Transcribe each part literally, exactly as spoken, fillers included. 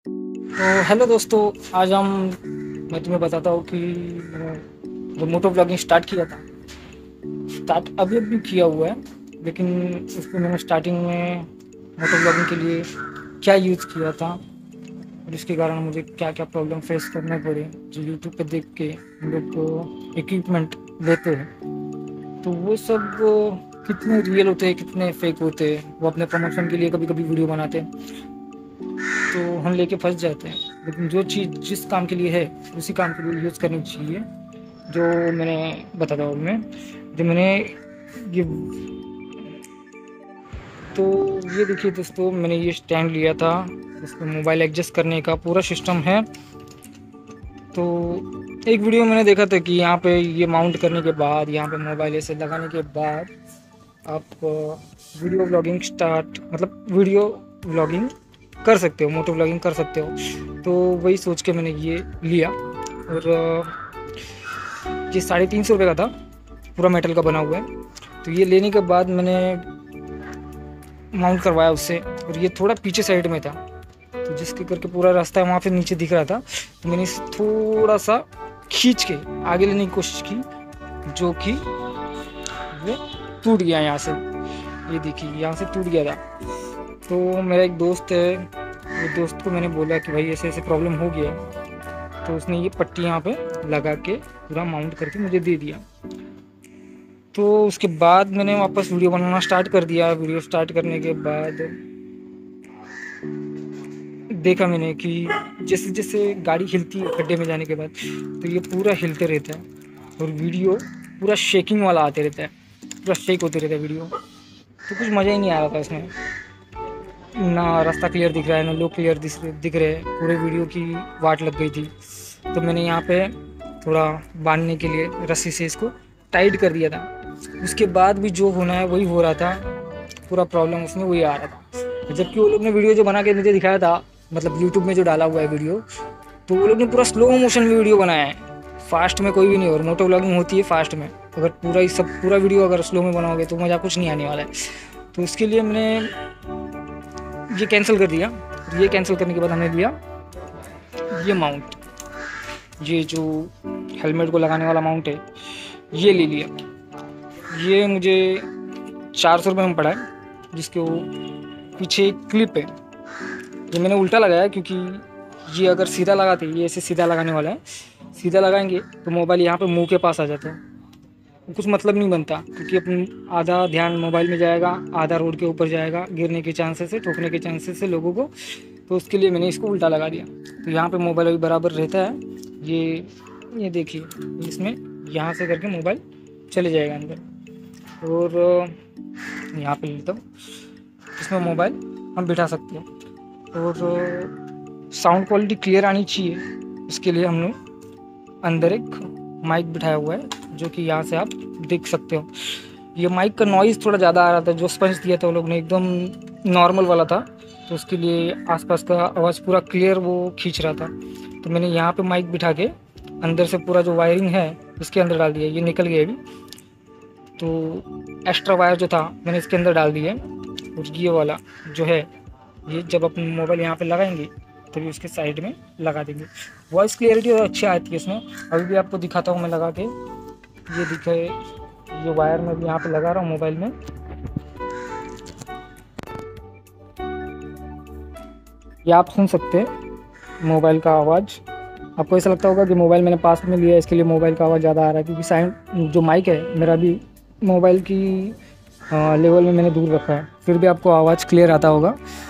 तो हेलो दोस्तों, आज हम मैं तुम्हें बताता हूँ कि मैंने जो मोटो ब्लॉगिंग स्टार्ट किया था, स्टार्ट अभी अभी किया हुआ है। लेकिन उसमें मैंने स्टार्टिंग में मोटो ब्लॉगिंग के लिए क्या यूज़ किया था और इसके कारण मुझे क्या क्या प्रॉब्लम फेस करने पड़े, जो यूट्यूब पे देख के हम लोग इक्विपमेंट लेते हैं, तो वो सब कितने रियल होते हैं कितने फेक होते हैं। वो अपने प्रमोशन के लिए कभी कभी वीडियो बनाते हैं तो हम लेके फंस जाते हैं। लेकिन जो चीज़ जिस काम के लिए है उसी काम के लिए यूज़ करनी चाहिए। जो मैंने बताता हूँ मैं जो मैंने ये तो ये देखिए दोस्तों, मैंने ये स्टैंड लिया था, इसमें मोबाइल एडजस्ट करने का पूरा सिस्टम है। तो एक वीडियो मैंने देखा था कि यहाँ पे ये माउंट करने के बाद, यहाँ पे मोबाइल ऐसे लगाने के बाद आप वीडियो ब्लॉगिंग स्टार्ट मतलब वीडियो ब्लॉगिंग कर सकते हो, मोटो ब्लॉगिंग कर सकते हो। तो वही सोच के मैंने ये लिया और ये साढ़े तीन सौ रुपये का था, पूरा मेटल का बना हुआ है। तो ये लेने के बाद मैंने माउंट करवाया उससे, और ये थोड़ा पीछे साइड में था, तो जिसके करके पूरा रास्ता वहाँ पे नीचे दिख रहा था। तो मैंने इसे थोड़ा सा खींच के आगे लेने की कोशिश की, जो कि वो टूट गया यहाँ से। ये देखिए यहाँ से टूट गया था। तो मेरा एक दोस्त है, वो दोस्त को मैंने बोला कि भाई ऐसे ऐसे प्रॉब्लम हो गया है, तो उसने ये पट्टी यहाँ पे लगा के पूरा माउंट करके मुझे दे दिया। तो उसके बाद मैंने वापस वीडियो बनाना स्टार्ट कर दिया। वीडियो स्टार्ट करने के बाद देखा मैंने कि जैसे जैसे गाड़ी हिलती है गड्ढे में जाने के बाद, तो ये पूरा हिलते रहता है और वीडियो पूरा शेकिंग वाला आते रहता है, पूरा शेक होते रहता है वीडियो। तो कुछ मज़ा ही नहीं आ रहा था इसमें, ना रास्ता क्लियर दिख रहा है ना लोग क्लियर दिख रहे हैं, पूरे वीडियो की वाट लग गई थी। तो मैंने यहाँ पे थोड़ा बांधने के लिए रस्सी से इसको टाइट कर दिया था। उसके बाद भी जो होना है वही हो रहा था, पूरा प्रॉब्लम उसमें वही आ रहा था। जबकि वो लोग ने वीडियो जो बना के मुझे दिखाया था, मतलब यूट्यूब में जो डाला हुआ है वीडियो, तो वो लोग ने पूरा स्लो मोशन में वीडियो बनाया है, फास्ट में कोई भी नहीं। और मोटो व्लॉगिंग होती है फास्ट में, अगर पूरा ही सब पूरा वीडियो अगर स्लो में बनाओगे तो मज़ा कुछ नहीं आने वाला है। तो इसके लिए मैंने ये कैंसिल कर दिया। ये कैंसिल करने के बाद हमने लिया ये माउंट, ये जो हेलमेट को लगाने वाला माउंट है, ये ले लिया। ये मुझे चार सौ रुपये में पड़ा है, जिसके वो पीछे एक क्लिप है। ये मैंने उल्टा लगाया क्योंकि ये अगर सीधा लगाते, ये ऐसे सीधा लगाने वाला है, सीधा लगाएंगे तो मोबाइल यहाँ पे मुंह के पास आ जाता है, कुछ मतलब नहीं बनता, क्योंकि अपन आधा ध्यान मोबाइल में जाएगा, आधा रोड के ऊपर जाएगा, गिरने के चांसेस है, ठोकने के चांसेस है लोगों को। तो उसके लिए मैंने इसको उल्टा लगा दिया, तो यहाँ पे मोबाइल अभी बराबर रहता है। ये ये देखिए, इसमें यहाँ से करके मोबाइल चले जाएगा अंदर, और यहाँ पे लेता हूँ, इसमें मोबाइल हम बिठा सकते हैं। और साउंड क्वालिटी क्लियर आनी चाहिए, इसके लिए हमने अंदर एक माइक बिठाया हुआ है, जो कि यहाँ से आप देख सकते हो। ये माइक का नॉइज़ थोड़ा ज़्यादा आ रहा था, जो स्पंज दिया था वो लोग ने एकदम नॉर्मल वाला था, तो उसके लिए आसपास का आवाज़ पूरा क्लियर वो खींच रहा था। तो मैंने यहाँ पे माइक बिठा के अंदर से पूरा जो वायरिंग है इसके अंदर डाल दिया। ये निकल गया अभी, तो एक्स्ट्रा वायर जो था मैंने इसके अंदर डाल दिया। और ये वाला जो है, ये जब अपन मोबाइल यहाँ पे लगाएंगे तभी उसके साइड में लगा देंगे। वॉइस क्लियरिटी अच्छी आती है इसमें। अभी भी आपको दिखाता हूँ मैं लगा के, ये दिखे, ये वायर में भी यहाँ पे लगा रहा हूँ मोबाइल में। ये आप सुन सकते हैं मोबाइल का आवाज़। आपको ऐसा लगता होगा कि मोबाइल मैंने पास में लिया है, इसके लिए मोबाइल का आवाज़ ज़्यादा आ रहा है, क्योंकि साइड जो माइक है मेरा भी मोबाइल की लेवल में मैंने दूर रखा है, फिर भी आपको आवाज़ क्लियर आता होगा।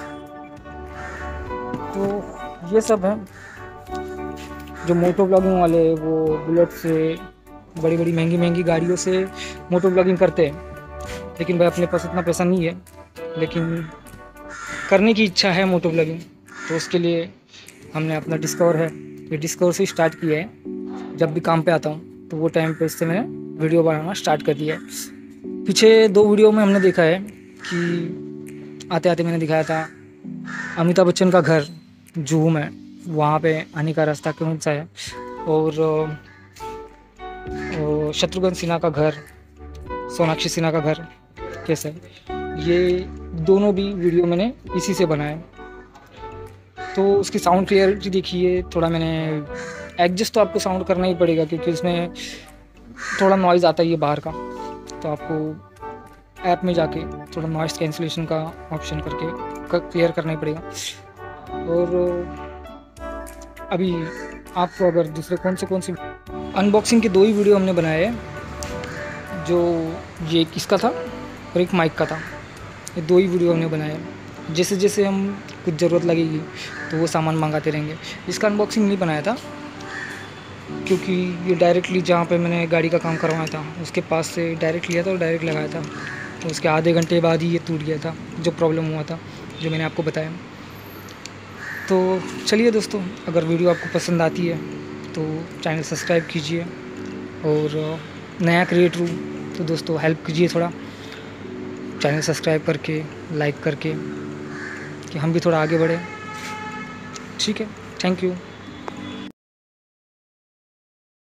तो ये सब है जो मोटो ब्लॉगिंग वाले, वो बुलेट से, बड़ी बड़ी महंगी महंगी गाड़ियों से मोटो ब्लॉगिंग करते हैं। लेकिन भाई अपने पास इतना पैसा नहीं है, लेकिन करने की इच्छा है मोटो ब्लॉगिंग, तो उसके लिए हमने अपना डिस्कवर है, ये डिस्कवर से स्टार्ट किया है। जब भी काम पे आता हूँ तो वो टाइम पे इससे मैंने वीडियो बनाना स्टार्ट कर दिया है। पीछे दो वीडियो में हमने देखा है कि आते आते मैंने दिखाया था अमिताभ बच्चन का घर जूहू में, वहाँ पे आने का रास्ता कौन सा है, और शत्रुघ्न सिन्हा का घर, सोनाक्षी सिन्हा का घर कैसा है। ये दोनों भी वीडियो मैंने इसी से बनाए। तो उसकी साउंड क्लियरिटी देखिए, थोड़ा मैंने एडजस्ट तो आपको साउंड करना ही पड़ेगा क्योंकि उसमें थोड़ा नॉइज़ आता ही है बाहर का, तो आपको ऐप में जाके थोड़ा नॉइज़ कैंसिलेशन का ऑप्शन करके क्लियर करना ही पड़ेगा। और अभी आपको अगर दूसरे कौन से कौन से अनबॉक्सिंग के दो ही वीडियो हमने बनाए हैं, जो ये एक इसका था और एक माइक का था, ये दो ही वीडियो हमने बनाए हैं। जैसे जैसे हम कुछ ज़रूरत लगेगी तो वो सामान मंगाते रहेंगे। इसका अनबॉक्सिंग नहीं बनाया था क्योंकि ये डायरेक्टली जहाँ पे मैंने गाड़ी का काम करवाया था उसके पास से डायरेक्ट लिया था और डायरेक्ट लगाया था, तो उसके आधे घंटे बाद ही ये टूट गया था, जो प्रॉब्लम हुआ था जो मैंने आपको बताया। तो चलिए दोस्तों, अगर वीडियो आपको पसंद आती है तो चैनल सब्सक्राइब कीजिए, और नया क्रिएटर हूँ तो दोस्तों हेल्प कीजिए थोड़ा चैनल सब्सक्राइब करके, लाइक करके, कि हम भी थोड़ा आगे बढ़ें। ठीक है, थैंक यू।